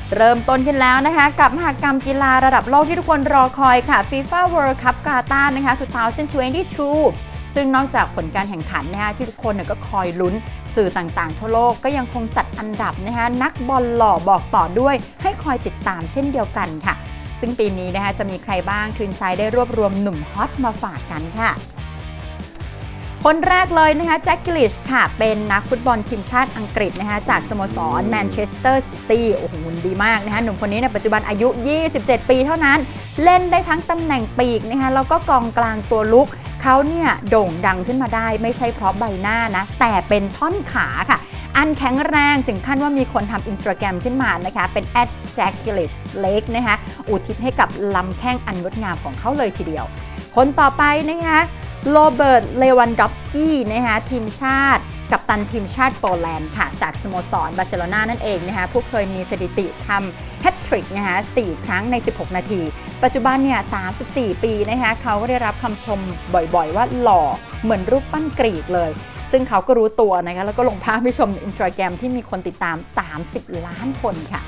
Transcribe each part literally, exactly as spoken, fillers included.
เริ่มต้นขึ้นแล้วนะคะกับมหกรรมกีฬาระดับโลกที่ทุกคนรอคอยค่ะ FIFA World Cup Qatar นะคะสองพันยี่สิบสองซึ่งนอกจากผลการแข่งขันนะคะที่ทุกคนก็คอยลุ้นสื่อต่างๆทั่วโลกก็ยังคงจัดอันดับนะคะนักบอลหล่อบอกต่อด้วยให้คอยติดตามเช่นเดียวกันค่ะซึ่งปีนี้นะคะจะมีใครบ้างทวินไซด์ได้รวบรวมหนุ่มฮอตมาฝากกันค่ะคนแรกเลยนะคะแจ็คกิลิชค่ะเป็นนักฟุตบอลทีมชาติอังกฤษนะคะจากสโมสรแมนเชสเตอร์ซิตี้โอ้โหดีมากนะคะหนุ่มคนนี้ในปัจจุบันอายุยี่สิบเจ็ดปีเท่านั้นเล่นได้ทั้งตำแหน่งปีกนะคะแล้วก็กองกลางตัวลุกเขาเนี่ยโด่งดังขึ้นมาได้ไม่ใช่เพราะใบหน้านะแต่เป็นท่อนขาค่ะอันแข็งแรงถึงขั้นว่ามีคนทำอินสตาแกรมขึ้นมานะคะเป็น แอท แจ็คกิลิช เล็กนะคะอุทิศให้กับลำแข้งอันงดงามของเขาเลยทีเดียวคนต่อไปนะคะโรเบิร์ต เลวันดอฟสกี้นะคะทีมชาติกัปตันทีมชาติโปแลนด์ค่ะจากสโมสรบาร์เซโลนานั่นเองนะคะผู้เคยมีสถิติทำแฮตทริกนะคะสี่ครั้งในสิบหกนาทีปัจจุบันเนี่ยสามสิบสี่ปีนะคะเขาก็ได้รับคำชมบ่อยๆว่าหล่อเหมือนรูปปั้นกรีกเลยซึ่งเขาก็รู้ตัวนะคะแล้วก็ลงภาพให้ชมใน อินสตาแกรม ที่มีคนติดตามสามสิบล้านคนค่ะ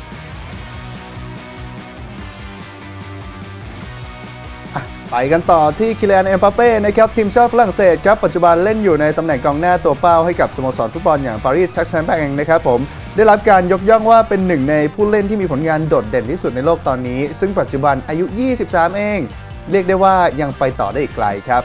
ไปกันต่อที่คิเลียน เอ็มบัปเป้นะครับทีมชาติฝรั่งเศสครับปัจจุบันเล่นอยู่ในตำแหน่งกองหน้าตัวเป้าให้กับสโมสรฟุตบอลอย่างปารีสแซงต์แชร์แมงนะครับผมได้รับการยกย่องว่าเป็นหนึ่งในผู้เล่นที่มีผลงานโดดเด่นที่สุดในโลกตอนนี้ซึ่งปัจจุบันอายุยี่สิบสามเองเรียกได้ว่ายังไปต่อได้อีกไกลครับ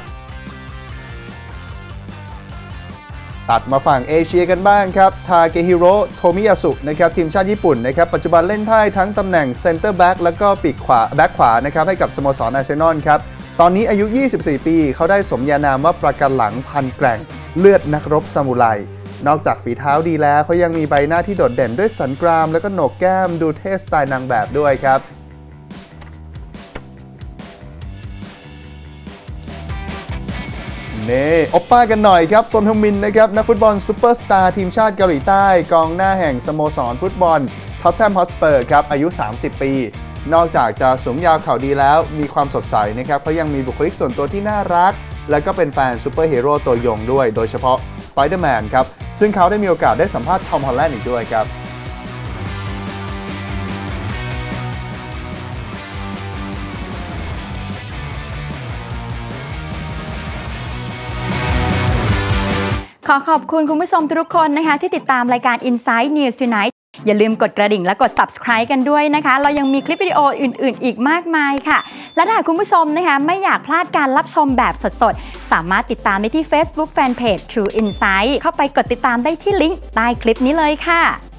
ตัดมาฝั่งเอเชียกันบ้างครับทาเกฮิโร่ โทมิยาสุนะครับทีมชาติญี่ปุ่นนะครับปัจจุบันเล่นได้ทั้งตำแหน่งเซนเตอร์แบ็กแล้วก็ปีกขวาแบ็กขวานะครับให้กับสโมสรอาร์เซนอลครับตอนนี้อายุยี่สิบสี่ปีเขาได้สมญานามว่าประกันหลังพันแกร่งเลือดนักรบซามูไรนอกจากฝีเท้าดีแล้วเขายังมีใบหน้าที่โดดเด่นด้วยสันกรามแล้วก็โหนกแก้มดูเท่สไตล์นางแบบด้วยครับเน่โอปป้ากันหน่อยครับซอนฮึงมินนะครับนักฟุตบอลซูเปอร์สตาร์ทีมชาติเกาหลีใต้กองหน้าแห่งสโมสรฟุตบอลท็อตแนมฮอตสเปอร์ครับอายุสามสิบปีนอกจากจะสูงยาวเข่าดีแล้วมีความสดใสนะครับเขายังมีบุคลิกส่วนตัวที่น่ารักและก็เป็นแฟนซูเปอร์ฮีโร่ตัวยงด้วยโดยเฉพาะสไปเดอร์แมนครับซึ่งเขาได้มีโอกาสได้สัมภาษณ์ทอมฮอลแลนด์อีกด้วยครับขอขอบคุณคุณผู้ชมทุกคนนะคะที่ติดตามรายการ Inside News Tonight อย่าลืมกดกระดิ่งและกด ซับสไครบ์ กันด้วยนะคะเรายังมีคลิปวิดีโออื่นๆอีกมากมายค่ะและถ้าคุณผู้ชมนะคะไม่อยากพลาดการรับชมแบบสดๆสามารถติดตามได้ที่ Facebook Fanpage True Insight เข้าไปกดติดตามได้ที่ลิงก์ใต้คลิปนี้เลยค่ะ